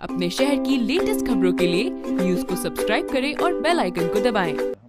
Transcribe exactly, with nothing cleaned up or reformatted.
अपने शहर की लेटेस्ट खबरों के लिए न्यूज को सब्सक्राइब करें और बेल आइकन को दबाएं।